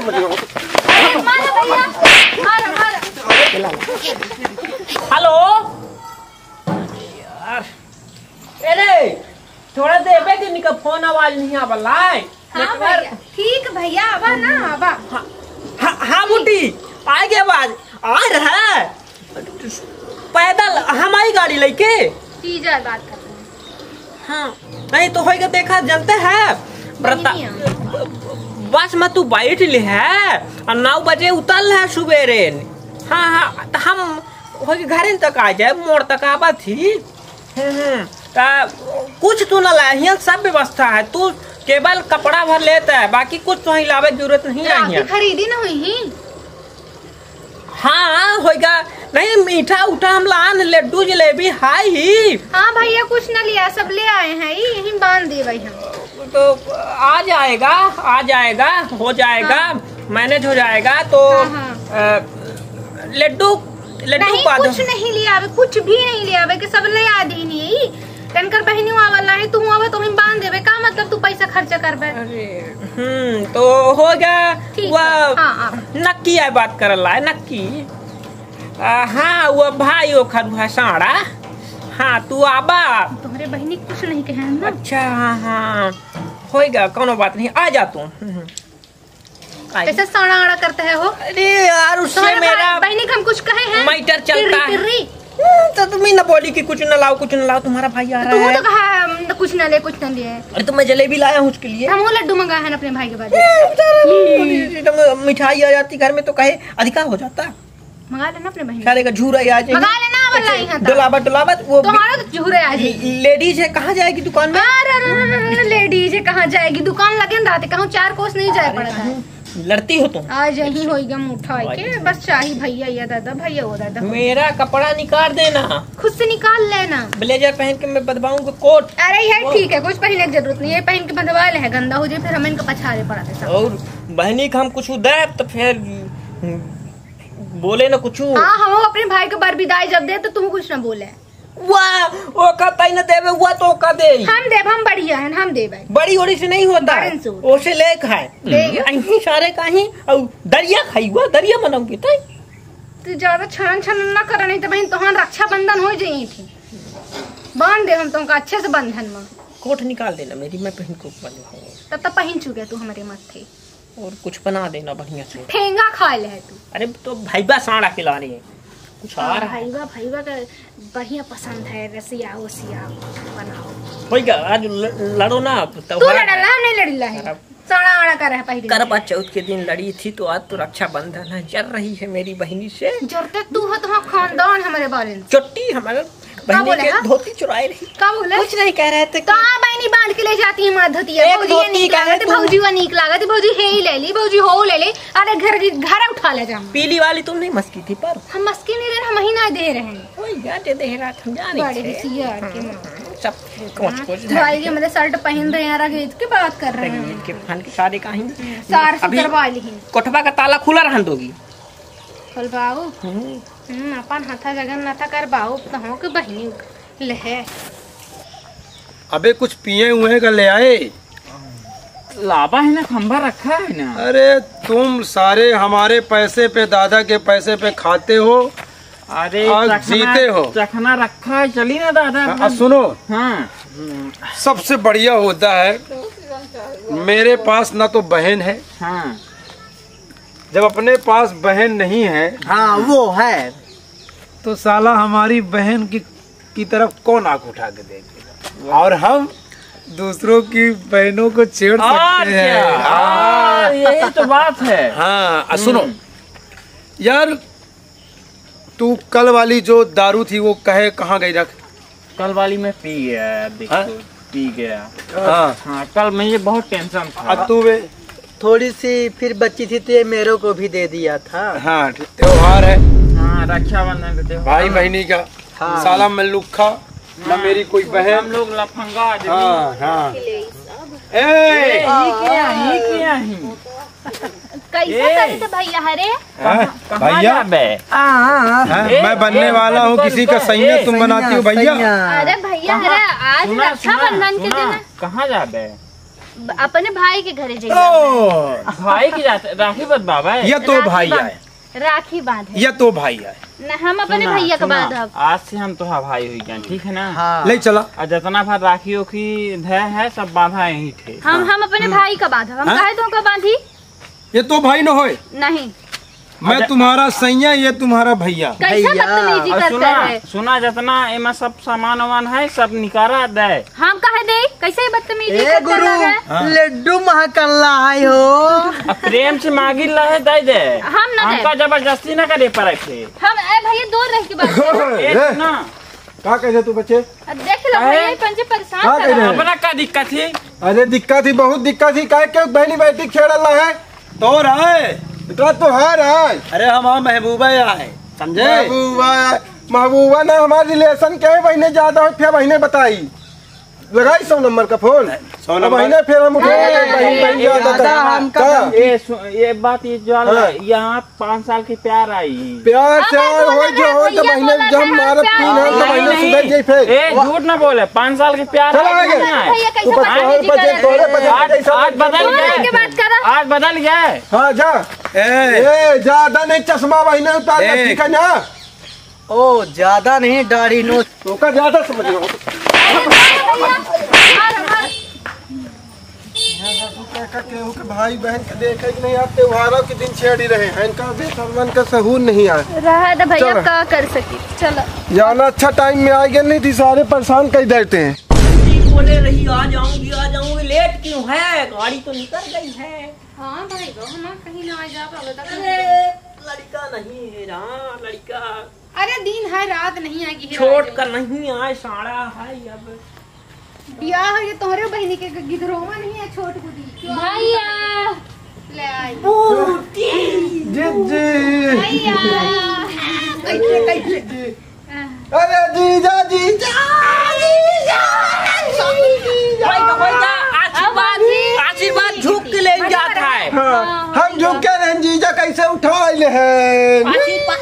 Hello यार, अरे थोड़ा देर पे दिन का फोन आवाज नहीं आवला है। हाँ भैया, ठीक भैया आवा ना आवा। हाँ बुड्ढी आ गया, आवाज आ रहा है। पैदल हमारी गाड़ी लेके बात कर रहे हैं। हाँ नहीं तो होएगा, देखा जानते हैं बस में तू बैठ ले है और 9 बजे उतल है सुबेरे। हाँ तो हम हो घर तक आ जाए, मोड़ तक आवा थी। कुछ तू न लाए, यहाँ सब व्यवस्था है। तू केवल कपड़ा भर लेता है, बाकी कुछ तो लावे की जरूरत नहीं है। खरीदी ना हुई। हाँ होएगा, नहीं मीठा उठा हम लान, लड्डू जलेबी हाई ही। हाँ भैया कुछ न लिया, सब ले आए हैं, यही बांध दे भाई हम। तो आ जाएगा हो जाएगा। हाँ। मैनेज हो जाएगा तो लड्डू कुछ नहीं लिया, कुछ भी नहीं लिया कि सब ले आ दी नहीं। टनकर बहनी वाला है, तू आवे तो हम बांध देवे। का मतलब तू पैसा खर्चा करबे? तो हो गया वो नक्की है बात करला है नक्की। हाँ वो भाई वो खदुआ साड़ा। हाँ तू आबा, तुम्हारे बहनी कुछ नहीं कहे ना। अच्छा हाँ होएगा, कोनो बात नहीं, आ जा तू। कैसे साड़ा आड़ा करते है हो? अरे यार उससे मेरा बहनी हम कुछ कहे हैं मैटर चलता है। तो तुम्हें न बोली कि कुछ न लाओ कुछ न लाओ, तुम्हारा भाई आ रहा है। तो कहा कुछ न ले कुछ न ले। अरे तो मैं जलेबी लाया हूँ उसके लिए। हम वो लड्डू मंगाए हैं अपने भाई के बाद। मिठाई आ जाती घर में तो कहे अधिकार हो जाता। मंगा लेना अपने बहन सारे का झूरा आ जाए, मंगा लेना। डुलावत वो तुम्हारा तो झूरे आ जाए। लेडीज है, कहाँ जाएगी दुकान में? लेडीज है कहाँ जाएगी दुकान, लगे रहते कहूँ 4 कोस नहीं जाए पड़ता है। लड़ती हो तुम? आज यही होएगा मुठा के बस चाहिए भैया या दादा भैया हो दादा। मेरा कपड़ा निकाल देना, खुद से निकाल लेना। ब्लेजर पहन के मैं बदबाऊंगा कोट। अरे यार ठीक है, कुछ पहनने की जरूरत नहीं है, पहन के बंधवा ले है, गंदा हो जाए फिर हमें इनका पछाड़े पड़ा। और बहनी का हम कुछ दे तो फिर बोले ना कुछ। हाँ हम अपने भाई के बार विदाई जब दे तो तुम कुछ न बोले। वाह वो का न देवे हुआ तो का दे। हम देव, हम बढ़िया है, हम देवे। बड़ी ओड़ी से नहीं होता, ओसे ले खाए सारे कहीं और दरिया खाई हुआ दरिया बनाऊंगी। तो ज्यादा छन न कर, नहीं तो बहन तुहान रक्षाबंधन हो जाए थी। बांध दे हम तुमका अच्छे से बंधन में। कोट निकाल देना मेरी, मैं पहन को बंधवाऊंगा। तब पहन चुके तू हमारे माथे। और कुछ बना देना बढ़िया से। ठेंगा खा ले है तू। अरे तो भाईबा साड़ा खिला रही है कुछ आ रहा है। भाईबा का बढ़िया पसंद है, रसिया ओसिया बनाओ। होइगा आज लड़ो ना। तू लड़ला नहीं लड़ीला है, साड़ा आड़ा कर है पहले। करवा चौथ के दिन लड़ी थी तो आज तो रक्षाबंधन है, जल रही है मेरी बहनी से। जरते तू हो तो खानदान हमारे बारे में। चोटी हमारे बहनी के धोती चुराए रही। का बोले? कुछ नहीं कह रहे थे। कहां बहनी बांध के ले जाती है मां धोती है। भौजी नीक लागत, भौजी वा नीक लागत, भौजी हे ही ले ली, भौजी हो ले ले। अरे घर उठा ले जा। पीली वाली तुम नहीं मस्की थी पर हम मस्की नहीं दे रहे, हम महीना दे रहे हैं। ओए गाते दे रहा हम जाने बड़े सियार के सब कुछ भाई के मतलब शर्ट पहन रहे हैं, रंगीत की बात कर रहे हैं। के फन के सारे कहीं सार से करवा ली। कोठबा का ताला खुला रहन दोगी? खोलबाऊ अपन हाथा जगन ना था करबाऊ तो हो के बहनी ले। अबे कुछ पिए हुए का ले आए? लावा है ना, खंभा रखा है ना। अरे तुम सारे हमारे पैसे पे, दादा के पैसे पे खाते हो। अरे जीते हो। चखना रखा है, चली ना दादा। सुनो, हाँ सबसे बढ़िया होता है मेरे पास ना तो बहन है। हाँ जब अपने पास बहन नहीं है, हाँ वो है, तो साला हमारी बहन की तरफ कौन आंख उठा के देखेगा। और हम दूसरों की बहनों को छेड़ सकते हैं। यही तो बात है। हाँ सुनो यार, तू कल वाली जो दारू थी वो कहे कहाँ गई? रख। कल वाली में पी गया, देखो पी गया। हाँ कल मुझे बहुत टेंशन था। अब तू थोड़ी सी फिर बची थी तो मेरे को भी दे दिया था। हाँ त्योहार है। हाँ रक्षाबंधन का त्योहार, भाई बहनी का। हाँ। साला मैं लुखा ना मेरी कोई बहन। हम लोग लफंगा। हाँ हाँ कैसा करे थे भैया? हरे भैया मैं बनने वाला हूँ किसी का सैया, तुम बनाती हो भैया। अरे भैया आज रक्षाबंधन के दिन कहाँ जा बे? अपने भाई के घरे जाइए। भाई की राखी बदबाबा है। ये तो भाई आए, राखी बांधे। ये तो भाई आए। हम अपने भैया के बांधब। आज से हम तो भाई हुई गए, ठीक है ना? हाँ। ले चला। और जितना भाई राखी ओखी है सब बांधा यही थे। हम अपने भाई का बांधब। हम काहे तो का बांधी? ये तो भाई न होए। नहीं, मैं तुम्हारा सैया, ये तुम्हारा भैया। कैसा बदतमीजी करते हैं? सुना जितना एमा सब सामान वामान है सब निकारा दे। हम कहे दे कैसे बदतमीजी ए करते गुरु, हैं? लड्डू महकल्ला आए हो। प्रेम से मांगी लहे दे दे। हम ना दे। हमका जबरदस्ती न करे पड़े थे। हम भैया दूर रह के बात ना क्या कहे तू बच्चे? देख लो भैया पंजे परेशान हाँ, कर कह रहे रहे हैं। अपना का दिक्कत थी? अरे दिक्कत ही बहुत दिक्कत ही। काय के बहनी बेटी खेल रहा है तो रहा तो हार है। अरे हमारा महबूबा आए, समझे? महबूबा ने हमारे रिलेशन के महीने ज्यादा हो, फिर महीने बताई लगाई 100 नंबर का फोन। 100 महीने फिर हम उठे ये बात ये जो यहाँ 5 साल की प्यार आई। प्यार से हो जो हो तो महीने जब हमारा 3 है तो महीने सुधर गई। फिर झूठ ना बोले, 5 साल की प्यार भैया कैसे आज बदल गए, आज बदल गए। हाँ जा, ज्यादा नहीं चश्मा महीने उतार ठीक है ना? ओ ज्यादा नहीं, दाढ़ी नो तो का ज्यादा समझ लो। केहू के भाई बहन के देखे कि नहीं आप त्योहारों के दिन छेड़ी रहे हैं, इनका बेसरमन का सहूर नहीं आए रहा था भैया, क्या कर सकी। चलो जाना अच्छा टाइम में आएंगे, नहीं थी सारे परेशान कर देते हैं। बोले रही आ जाऊंगी लेट क्यों है? गाड़ी तो निकल गई है। हाँ भाई हम कहीं ना जा पाओ। लड़का नहीं है ना, लड़का अरे दिन है रात नहीं आएगी। छोट का नहीं आए, साड़ा है। अब ब्याह है ये तुम्हारे बहनी के गिधरोमा नहीं है, छोट कुदी भैया ले आई। जी भैया अरे जीजा जीजा आशीर्वाद झुक के ले जाता है। हम झुक के रहे जीजा कैसे उठा ले हैं।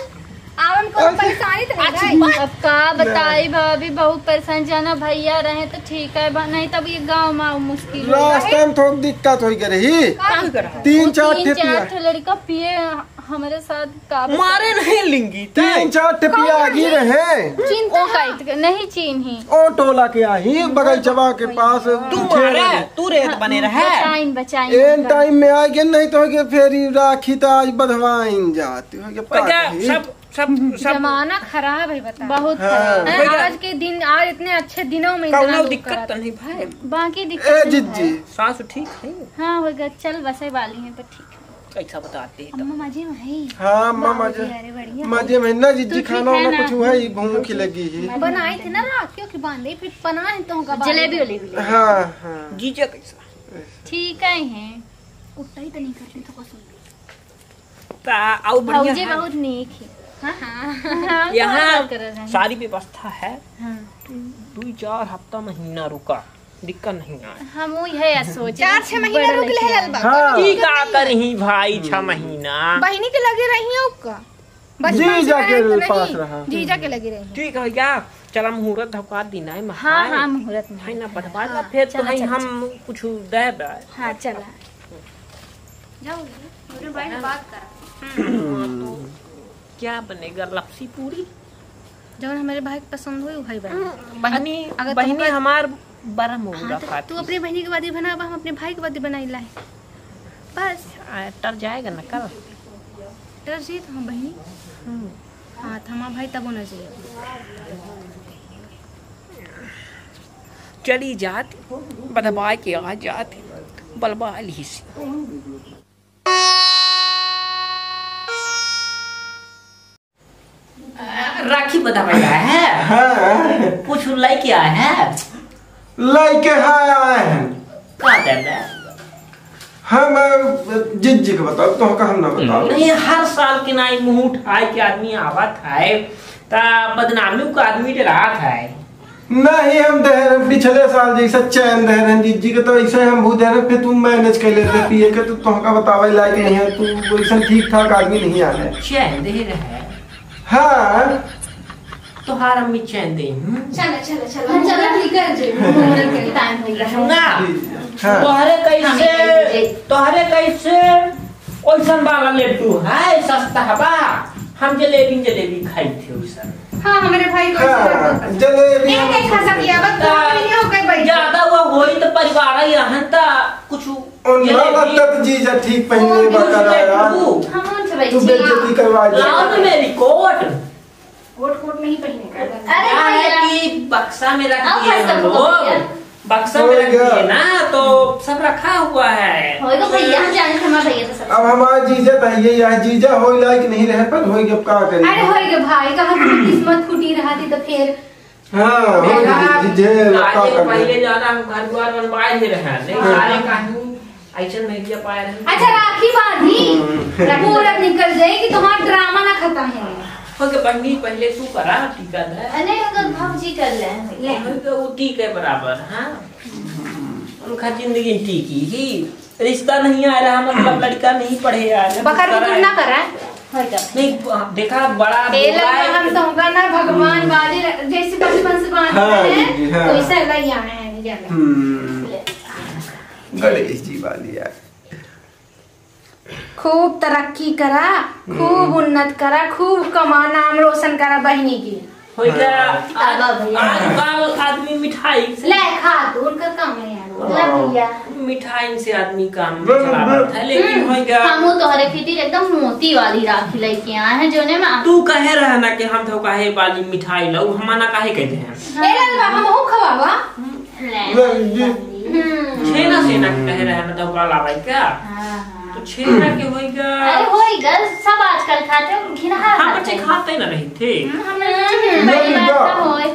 अब का बताई भाभी, बहुत परेशान। जाना भैया रहे तो ठीक है, नहीं तब ये गाँव में मुश्किल। लास्ट टाइम थोड़ी दिक्कत हो गई। 3-4 लड़का पिए हमारे साथ का मारे नहीं लेंगी। 3-4 टिपिया आगी रहे। चीन ओ काट नहीं चीन ही ओ टोला के आई बगीचवा के पास। तू रेत बने रहे। बचाइन टाइम में आ गए, नहीं तो फिर राखी तो आज बधवाइन जाती सब जमाना खराब है, बता बहुत खराब है। आज के दिन, आज इतने अच्छे दिनों में दिक्कत तो नहीं भाई। बाकी दिक्कत जी सास ठीक है। हाँ होगा, चल बसे वाली है पर ठीक है। कैसा बताते हैं? अम्मा मजे में है। हाँ मजे में ना जीजी, खाना वाना कुछ हुआ ही भूख लगी है। बनाई थी ना रात क्योंकि बांधे फिर बना है तो जलेबी वलेबी। हाँ हाँ जीजा कैसा? ठीक है उतना ही तो नहीं करती तो भौजी बहुत नीक है। यहाँ सारी व्यवस्था है। 2-4 हफ्ता महीना रुका, दिक्कत नहीं आए। हम है सोच 4-6 महीना रुक ले का करही भाई। 6 महीना बहनी के लगे रही जीजा के पास रहा। जीजा के लगे रही। ठीक है क्या? चला मुहूर्त धपका देना है। हाँ मुहूर्त में है ना बढ़वा ला फिर तो नहीं हम कुछ दे। हाँ चला जाओ मेरे भाई ने बात करा। क्या बनेगा? लपसी पूरी जो हमारे भाई को पसंद हुई भाई बहनी हमार बड़ा मुर्गा खाती। तू अपनी बहनी के बाद बना, हम अपने भाई के बाद बनाई लाए बस। टर जाएगा ना कल टर जी तो हम बहनी। हाँ तो हमारा भाई तब होना चाहिए। चली जाती बदबा के आ जाती बलबा ली सी। राखी बता है। कुछ लेके आए हैं। लेके आए हैं। क्या दे रहे? हम जीजी को बताओ तो हम ना बताओ। नहीं हर साल के नाई मुंह उठाए के आदमी आवत है ता बदनामी को आदमी डरा है। नहीं हम दे रहे पिछले साल जैसा चैन दे रहे जीजी के, तो ऐसे हम भूल दे रहे। फिर तुम मैनेज कर लेते पिए के, तो तुमका बतावे लायक नहीं है। तू वैसा ठीक ठाक आदमी नहीं आ रहे। चैन दे रहे। हाँ तो हार अम्मी चैन दे। चलो ठीक है जी। टाइम हो गया। हाँ। तोहरे कैसे ओइसन वाला लड्डू है सस्ता हवा। हम जलेबी खाई थे उसन। हाँ हमारे भाई को हाँ, जलेबी एक खा सकिया बस तो नहीं हो गई भाई ज्यादा वो होई तो परिवार यहाँ ता कुछ तक जीजा ठीक पहने बकराया हम से भाई तू बेइज्जती करवा दे। लाओ तो मेरी कोट कोट नहीं पहने का। अरे भैया कि बक्सा में रख आओ दिए फर्स्ट हम तो लोग। बक्सा में रख दिए ना तो सब रखा हुआ है। होएगा भैया हम जाने हमारा भैया तो सब। अब हमारा जीजा चाहिए या जीजा हो लायक नहीं रहे पर होई अब का करें। अरे होएगा भाई कहाँ किस्मत फूटी रहा थी तो फिर हाँ हो जीजे का आगे कर पहले ज्यादा घर द्वार बनवाए ही रहे नहीं सारे कहीं ऐसा नहीं किया पाए रहे। अच्छा राखी बांधी पूरा निकल जाएगी तुम्हारा ड्रामा ना खत्म है। ओके बहनी पहले तू करा टीका दे। नहीं अगर भाजी कर ले वो ठीक है बराबर। हाँ उनका जिंदगी टीकी ही रिश्ता नहीं आ रहा मतलब लड़का नहीं पढ़े आ रहा बकर बुकर ना करा होएगा। नहीं देखा बड़ा हम तो होगा ना भगवान वाले जैसे बचपन से बांधते हाँ, हैं हाँ। तो ऐसा लग आना है। गणेश जी वाली यार खूब तरक्की करा खूब उन्नत करा खूब कमा नाम रोशन करा बहनी की। हो गया आजकल आदमी मिठाई से ले खा तू उनका काम है यार। ला भैया मिठाई से आदमी काम चलाता है लेकिन हो गया हम तोहरे खातिर एकदम मोती वाली राखी लेके आए हैं जो ने में तू कहे रहा ना कि हम तो काहे वाली मिठाई लो हमारा काहे कहते हैं ए लाल हम हो खवावा छेना सेना कहे रहे ना तो का लावाई क्या तो छेना के हो गया। अरे होएगा सब आजकल खाते हैं घिना हम बच्चे खाते ना रहे थे बड़ी बात होए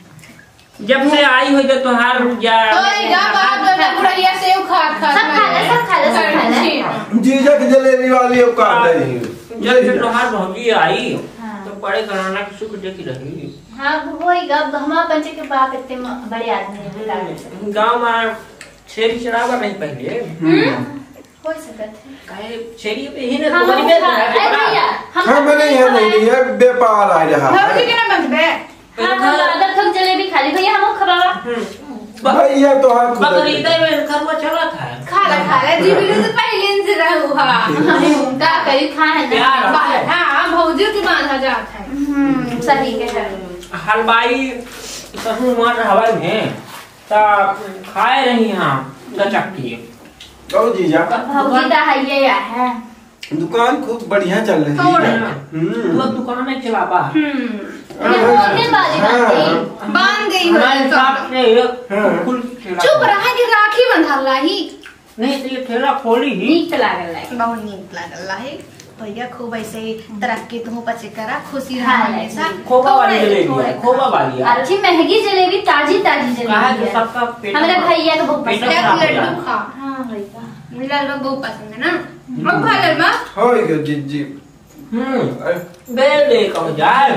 जब से आई होगा तो हर या होएगा बाप दादा बुढ़िया से खा खा सब खा ले जीजा की जलेबी वाली अब का नहीं जब से त्योहार भौजी आई तो बड़े घराना की सुख देखी रही। हाँ होएगा हमारा पंचे के बाप इतने बड़े आदमी हैं गांव में छेरी चढ़ावा नहीं पहले हो सकता है काहे छेरी पे ही ना हाँ, तुम्हारी बेच हाँ, अरे भैया हम नहीं है नहीं है व्यापार आ रहा भौजी है के ना बंधबे हम आदत थक जलेबी खा ली भैया हम खबावा भैया तो हाथ खुद बकरीद में खरवा चला था खा ला जी बिल्कुल तो पहले से रहू हा का करी खाए प्यार हां भौजी की बांधा जाता है सही के हलवाई सहू मार हवा में ता खाए रही हां गचक्की ओ जीजा भौजी दा है है दुकान खूब बढ़िया चल रही है तू दुकान में चलावा होने वाली बात है बांध गई हमारे साथ से फुल चुप रहा कि राखी बंधाला ही नहीं तो ये ठेला खोली ही नीक लागल है बहुत नीक लागल है भैया खूब ऐसे तरक्की तुम पचे करा खुशी रहा हाँ, हमेशा खोबा वाली जलेबी है खोबा वाली है अच्छी महंगी जलेबी ताजी ताजी कहा जलेबी कि है सबका पेट हमारे भैया को बहुत पेट पसंद एक खराब हो लड्डू जाए। खा हाँ भैया मिलाल को बहुत पसंद है ना अब खा ले मां होएगा जीजी बेल ले कहो जाए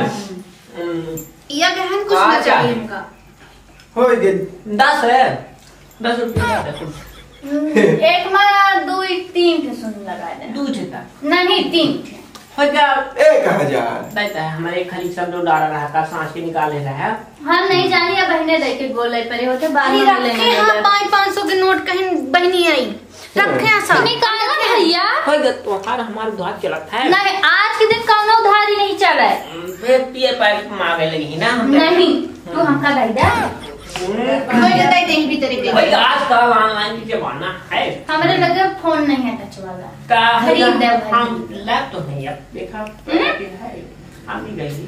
या बहन कुछ ना चाहिए इनका होएगा 10 है 10 रुपया 10 रुपया एक में 2 3 के सुन लगा दे दूध था नहीं 3 थे हो गया 1000 देता है हमारे खाली सब लोग डाला रहा का सांस के निकाले रहा है हम नहीं जानी या बहने दे के गोले परे होते बाद अरे में रखे हां 500 के नोट कहीं बहनी आई रखे हैं सब निकाल भैया हो गया तो हमारे उधार चलता है नहीं आज के दिन कौन उधारी नहीं चला फिर पिए पैक मांगे लगी ना हम नहीं तू हमका दे दे कोई दे दे भी तेरे पे भाई आज का ऑनलाइन की जमाना है हमारे लगे फोन नहीं है टच वाला का खरीद दे भाई। हम लैप तो नहीं अब देखा है हम ही गई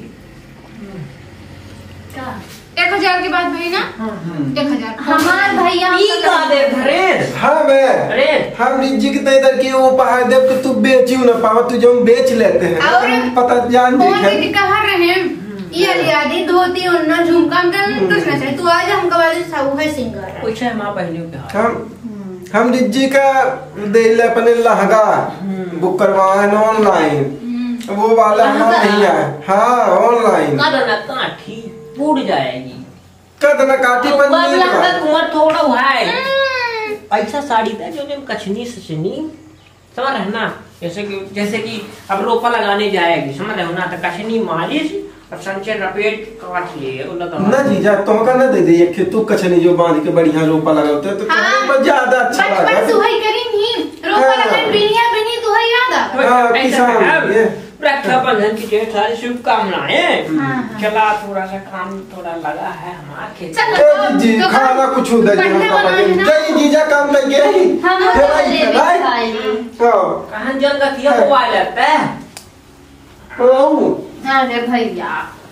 का 1000 के बाद भाई ना 1000 हमार भैया ई का दे घरे हाँ मैं अरे हम रिज्जी की तय की वो उपहार देव कि तू बेचियो ना पावा तू जो हम बेच लेते हैं और पता जान फोन देखे दीदी कहाँ रहे ये लियादी धोती उन्ना झुमका अंकल कुछ ना चाहिए तू आज हमका वाले सब है सिंगर कुछ है मां पहले के हम रिज्जी का दे ले अपने लहंगा बुक करवाए ऑनलाइन वो वाला हमारा नहीं है हाँ ऑनलाइन ना काठी टूट जाएगी कदना काटी पर नहीं का कुमार थोड़ा है ऐसा साड़ी था जो कछनी सचनी समझ रहे ना जैसे कि अब रोपा लगाने जाएगी समझ रहे हो ना तो कछनी मारिश सन से रपेट काट लिए वो लगा ना जीजा तुमका ना दे दे एक तू कछनी जो बांध के बढ़िया रोपा लगाते तो हाँ, पर ज्यादा अच्छा बचपन लगा सुहाई करी नहीं रोपा लगा बिनिया बिनी तुहाई याद आ हाँ, किसान ये। रक्षाबंधन की ढेर सारी शुभकामनाएं। हाँ। चला थोड़ा सा काम थोड़ा लगा है हमारे खेत चल ए जी तो खाना कुछ दे दे पंडे हम बनाए ना। जय जीजा काम कर गए हम चलाई ले चलाई खाली हां कहाँ जन का किया हुआ लगता है। ओ अरे भैया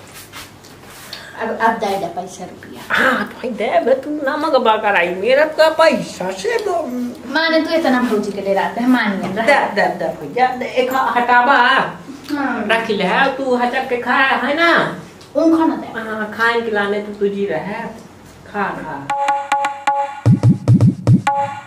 अब दे दे पैसा रुपया हाँ तो दे बे तू नमक बाकर आई मेरा का पैसा से माने तू इतना भौजी के ले रहा है मानिए दे दे दे भैया दे एक हटावा रख ले है तू हटक के खा है ना उन खाना दे हाँ खाए खिलाने तो तुझी रहे खा खा